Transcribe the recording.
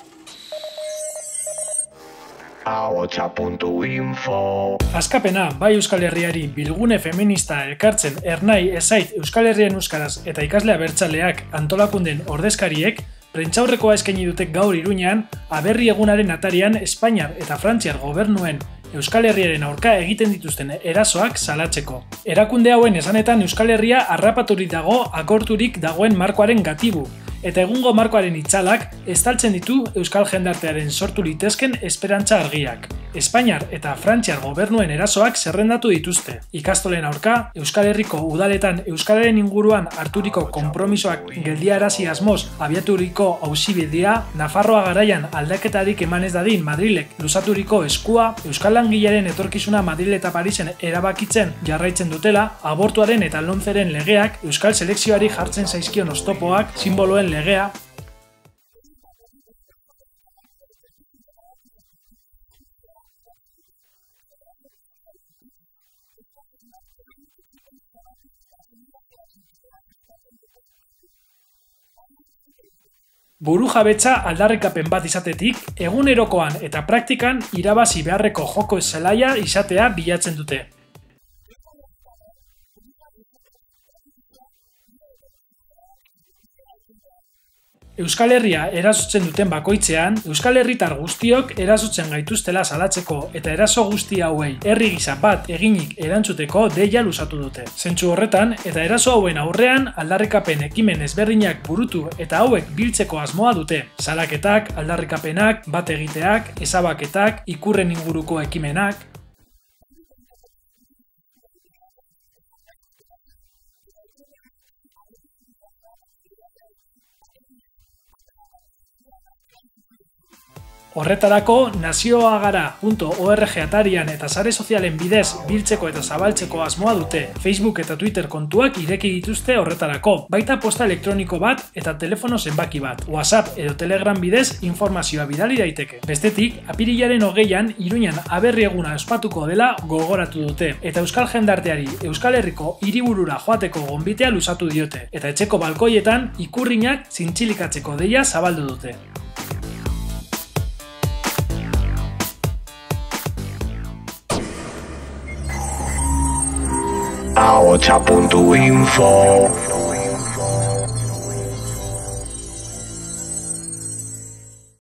Ahotsa.info. Askapena, bai Euskal Herriari bilgune feminista elkartzen ernai ezait Euskal Herrian euskaraz eta ikasle abertzaleak antolakunden ordezkariek prentsaurrekoa eskaini dute gaur Iruñean aberri egunaren atarian Espainiar eta Frantziar gobernuen Euskal Herriaren aurka egiten dituzten erasoak salatzeko. Erakunde hauen esanetan Euskal Herria harrapaturik dago agorturik dagoen markoaren gatibu, eta egungo markoaren itzalak estaltzen ditu Euskal jendartearen sortu litezken esperantza argiak. Espainiar eta Frantziar gobernuen erasoak zerrendatu dituzte. Ikastolen aurka, Euskal Herriko udaletan Euskararen inguruan harturiko konpromisoak geldiarazi asmoz abiaturiko auzibidea, Nafarroa garaian aldaketarik eman ez dadin Madrilek luzaturiko eskua, Euskal langileren etorkizuna Madrid eta Parisen erabakitzen jarraitzen dutela, abortuaren eta lomceren legeak, Euskal selekzioari jartzen zaizkion oztopoak, simboloen legea. Burujabetza aldarrikapen bat izatetik, egunerokoan eta praktikan irabazi beharreko joko zelaia izatea bilatzen dute. Euskal Herria erasotzen duten bakoitzean, Euskal Herritar guztiok erasotzen gaituztela salatzeko eta eraso guzti hauei herri gisa bat eginik erantzuteko deia luzatu dute. Zentzu horretan, eta eraso hauen aurrean aldarrikapen ekimen ezberdinak burutu eta hauek biltzeko asmoa dute. Salaketak, aldarrikapenak, bat egiteak, ezabaketak, ikurren inguruko ekimenak. Horretarako, nazioagara.org atarian eta sare sozialen bidez biltzeko eta zabaltzeko asmoa dute. Facebook eta Twitter kontuak ireki dituzte horretarako, baita posta elektroniko bat eta telefono zenbaki bat. WhatsApp edo Telegram bidez informazioa bidali daiteke. Bestetik, apirilaren 20an Iruñan aberri eguna ospatuko dela gogoratu dute. Eta Euskal jendarteari Euskal Herriko hiriburura joateko gonbitea luzatu diote. Eta etxeko balkoietan ikurrinak zintzilikatzeko deia zabaldu dute. Ahotsa.info.